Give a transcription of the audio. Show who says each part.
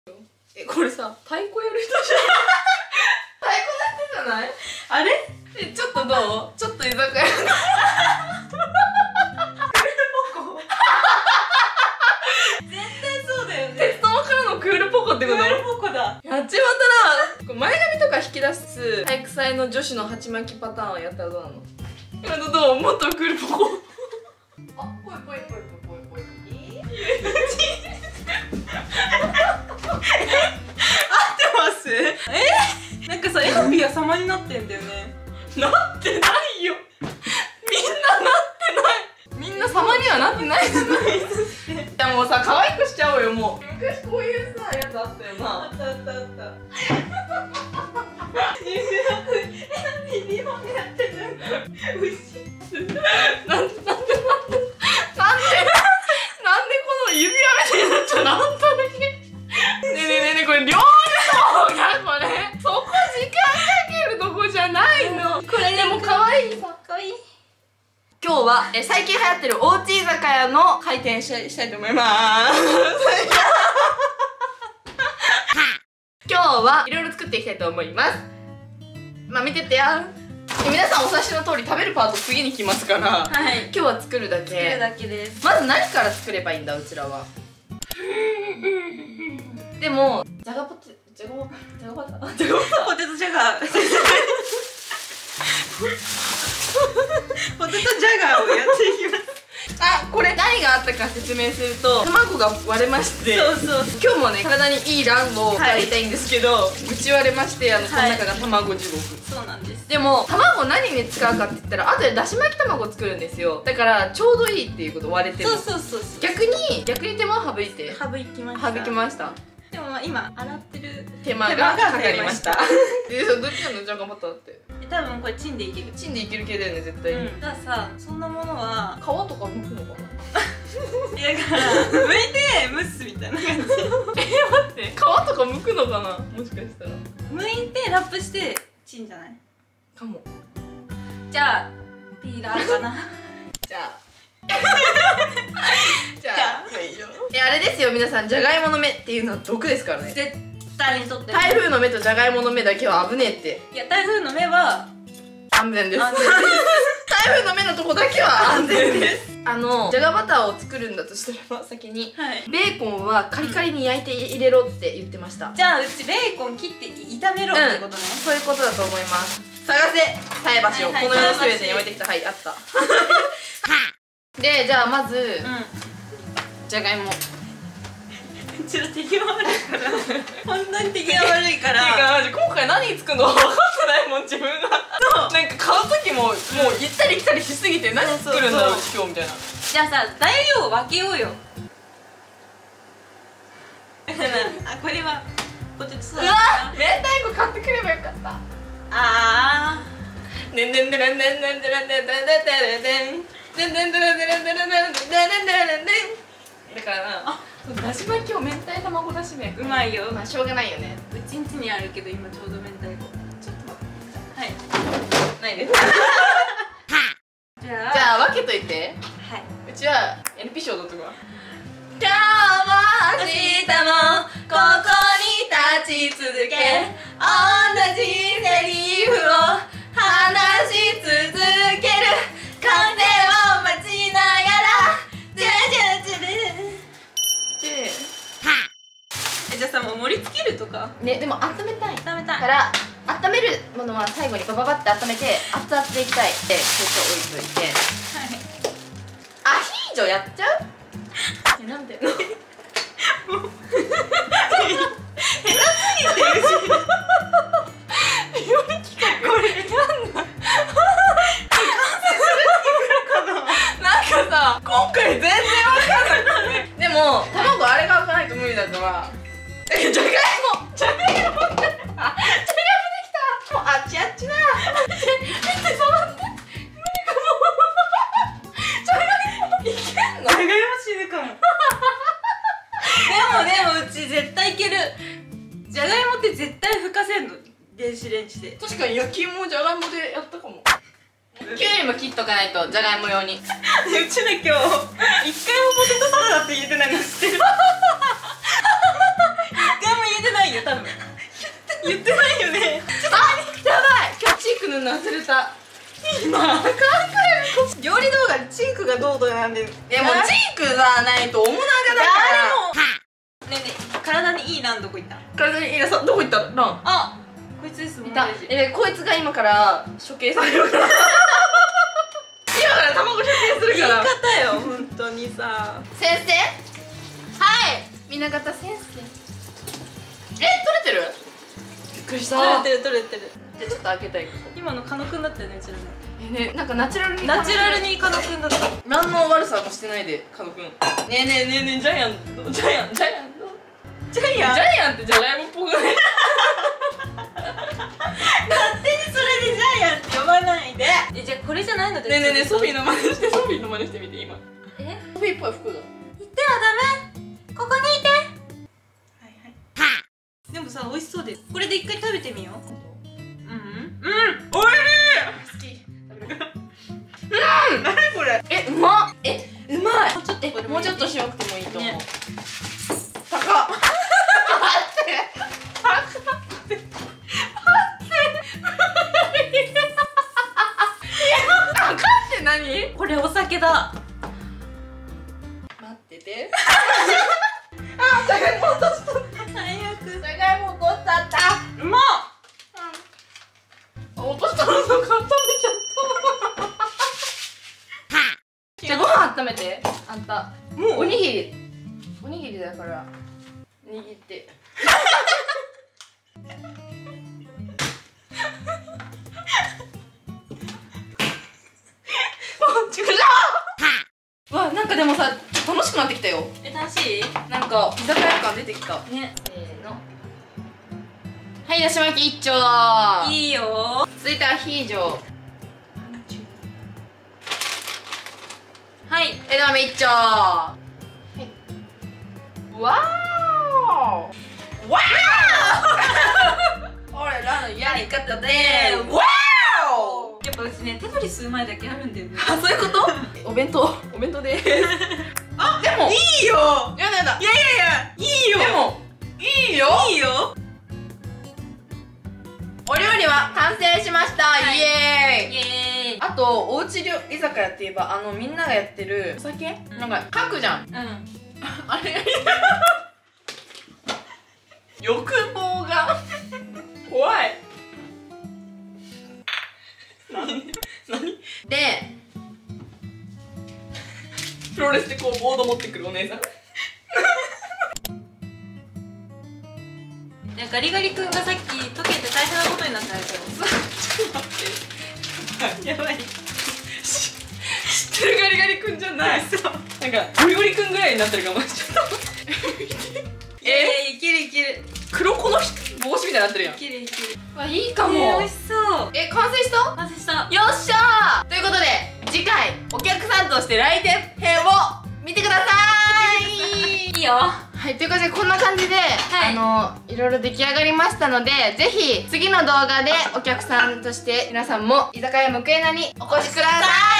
Speaker 1: これさ、太鼓やる人じゃん。太鼓の人じゃない？あれ？ちょっとどう？ちょっと居酒屋の絶対そうだよね。鉄道からのクールポコってこと？クールポコだ。やっちまったな。前髪とか引き出す体育祭の女子の鉢巻きパターンやったらどうなの？どう？もっとクールポコ。あ、ぽいぽいぽいぽいぽいぽい。
Speaker 2: なんかさ、エナピーは様になってんだよね。
Speaker 1: なってないよ。みんななってない。みんな様にはなってないじゃない。いやもうさ、可愛くしちゃおうよもう。昔こういうさやつあったよな。あったあったあった。リボンやってる。なんでこの指輪みたいになっちゃうの？本当に。ねえねえねえこれ両手の方がこれ。そこ時間かけるとこじゃないの。これでも可愛いさ。可愛い。今日は最近流行ってるおうち居酒屋の開店したいと思います。今日はいろいろ作っていきたいと思います。まあ見ててや。皆さんお察しの通り食べるパート次に来ますから、はい、今日は作るだけ。作るだけです。まず何から作ればいいんだうちらは。でもじゃがポテトじゃがバターポテトじゃがポテトじゃがをやっていきます。あ、これ何があったか説明すると、卵が割れまして、今日もね体にいい卵をやりたいんですけど、ぶち割れまして、この中が卵地獄。そうなんです。でも卵何に使うかって言ったら、後でだし巻き卵を作るんですよ。だからちょうどいいっていうこと、割れてる。そう逆に手間を省きました。でもまあ今洗ってる手間がかかりました。どっちなのじゃがバターって。多分これチンでいける。チンでいける系だよね絶対に。だからさ、そんなものは皮とか剥くのかな。いやだから剥いて蒸すみたいな感じ。待って皮とか剥くのかな、もしかしたら。剥いてラップしてチンじゃないかも。じゃあピーラーかな。じゃああれですよ皆さん、じゃがいもの芽っていうのは毒ですからね。絶対にとって。台風の芽とじゃがいもの芽だけは危ねえって。いや台風の芽は安全です。台風の芽のとこだけは安全です。じゃがバターを作るんだとしたら先にベーコンはカリカリに焼いて入れろって言ってました。じゃあうちベーコン切って炒めろってことね。そういうことだと思います。探せ菜箸をこの世の全てに置いてきた。はい、あった。で、じゃあまずじゃがいも。ちょっと手際悪いから本当に手際悪いから。今回何作るの分かってないもん自分が。なんか買う時ももう行ったり来たりしすぎて、何作るんだろう今日みたいな。じゃあさ、材料を分けようよ。あ、これはポテトサラダ。うわっ、明太子買ってくればよかった。ああねんねんねんねんねんねんねんねんねんねんねんねん。だからな、だし巻きを明太卵だし麺うまいよ。まあしょうがないよね。うちんちにあるけど今ちょうど明太子。ちょっと待って。はい。ないです。じゃあ分けといて。はい。うちは NP 賞取ってくわ。今日も明日もここに立ち続け、同じセリフを話し続ける。風を待ちながらじゃあさ、もう盛り付けるとかね。でも温めたいから温めるものは最後にバババって温めて熱々でいきたいってちょっと置いといて。アヒージョやっちゃう？なんで？もう下手すぎてこれなんだ。なんかさ、今回全然わかんなくて。でも卵あれが開かないと無理だから。じゃがいもできた。もうあっちあっちだ。見て触って。無理かも。じゃがいもいけんの？じゃがいも死ぬかも。でもうち絶対いける。じゃがいもって絶対ふかせんの、電子レンジで。確かに焼き芋をじゃがいもでやったかも。きゅうりも切っとかないと、じゃがいも用に。うちで今日一回もポテトサラダって言えてないの知ってる？一回も忘れた。
Speaker 2: 今考える料理動画でチンクがどうとかなんで。
Speaker 1: でもチークがないと面長だから
Speaker 2: ねえねえ、体にいいランどこ行った？
Speaker 1: 体にいいなさ、どこ行ったラン。
Speaker 2: あ、こいつです。
Speaker 1: いた。こいつが今から処刑されるから今から卵処刑する
Speaker 2: 言い
Speaker 1: から。
Speaker 2: 方よ、本当にさ。
Speaker 1: 先生、はい、皆方先生。取れてる？びっくりした。
Speaker 2: 取れてる取れてる。
Speaker 1: じゃあちょっと開けたい。
Speaker 2: 今のカノくんだったよね、うちらね。
Speaker 1: ね、なんかナチュラルに
Speaker 2: ナチュラルにカノくんだった。
Speaker 1: 何の悪さもしてないで、カノくん。ねえねえねえねえ、ジャイアンってジャイアンってじゃがいもっぽくない？
Speaker 2: 勝手にそれでジャイアンって呼ばないで。じゃあこれじゃないので。
Speaker 1: ねえねえねえ、ソフィーの真似して、ソフィーの真似してみて今。ソフィーっぽい服が。
Speaker 2: 言ってはダメ。ここにいて。はいはい。でもさ、美味しそうです。これで一回食べてみよう。おいしい。
Speaker 1: 好き。
Speaker 2: 何これ。
Speaker 1: うまっ。うまい。もうちょっと白くてもいいと思う。高っ。何？
Speaker 2: これお酒だ。
Speaker 1: 待ってて。あ、じゃがいも落とした。
Speaker 2: 最悪。
Speaker 1: じゃがいも落としちゃった。
Speaker 2: うまっ。
Speaker 1: 落としたのか、温めちゃった。じゃあご飯温めて。あんた。もうおにぎり。おにぎりだから握って。わ、なんかでもさ、楽しくなってきたよ。
Speaker 2: 楽しい？
Speaker 1: なんか居酒屋感出てきたね。せーの。はい、だし巻き一丁。
Speaker 2: いいよ。
Speaker 1: 続いてアヒージョ。はい、枝豆一丁。はい、わーわー俺らのやり方でわー。
Speaker 2: やっぱうちね、テトリスうまいだけあるんだよね。
Speaker 1: あ、そういうこと？お弁当でーす。あ、でも
Speaker 2: いいよ。
Speaker 1: やだやだ。
Speaker 2: いやいいよ。
Speaker 1: でもいいよ。
Speaker 2: いいよ。
Speaker 1: お料理は完成しました。
Speaker 2: はい、
Speaker 1: イエーイ。
Speaker 2: イエーイ。
Speaker 1: あとおうち居酒屋って言えばみんながやってるお酒、なんか書くじゃん。あれ欲望が怖い。何でプロレスでこうボード持ってくるお姉さん。
Speaker 2: ガリガリ君がさっき溶けて大変なことになったんですよ。
Speaker 1: ちょっと待って。やばい。知ってるガリガリ君じゃない。なんかゴリゴリ君ぐらいになってるかも。ちょっと待って。
Speaker 2: いけるいける。
Speaker 1: 黒子の帽子みたいになってるやん。
Speaker 2: いけるいける。
Speaker 1: わ、いいかも。
Speaker 2: 美味しそう。
Speaker 1: 完成した？
Speaker 2: 完成した。
Speaker 1: よっしゃー。ということで次回お客さんとして来店編を見てください。
Speaker 2: いいよ。
Speaker 1: はい、ということでこんな感じで、いろいろ出来上がりましたので、ぜひ次の動画でお客さんとして皆さんも居酒屋むくえなにお越しください。